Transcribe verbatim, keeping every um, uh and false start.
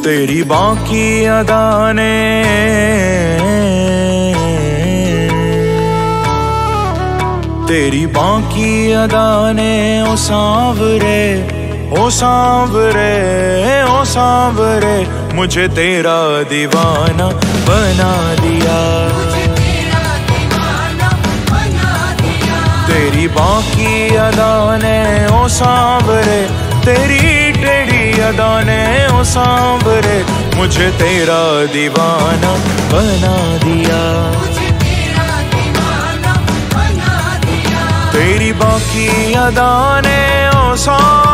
तेरी बाकी अदा ने तेरी बाकी अदा ने ओ सांवरे ओ सांवरे ओ सांवरे मुझे तेरा दीवाना बना दिया। तेरी बाकी अदा ने ओ सांवरे तेरी टेढ़ी अदा ने ओ सांवरे मुझे तेरा दीवाना बना दिया। तेरी बाकी अदा ने ओ सांवरे